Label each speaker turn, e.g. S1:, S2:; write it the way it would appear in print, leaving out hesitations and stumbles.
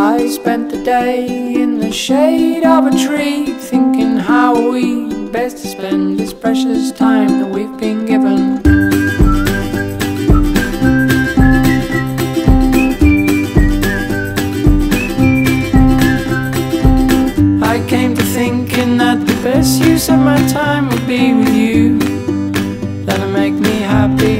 S1: I spent the day in the shade of a tree, thinking how we best to spend this precious time that we've been given. I came to thinking that the best use of my time would be with you. That'll make me happy.